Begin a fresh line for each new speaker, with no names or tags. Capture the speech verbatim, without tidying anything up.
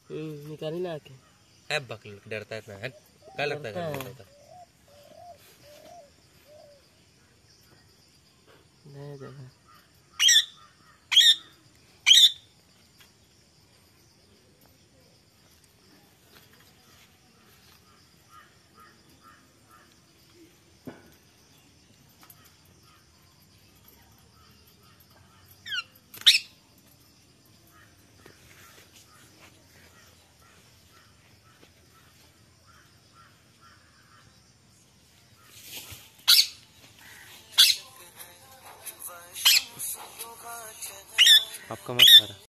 हम्म निकाली ना आके।
है बकल डरता है इतना है, क्या लगता है
नहीं देखा।
आपका मत खा रहा।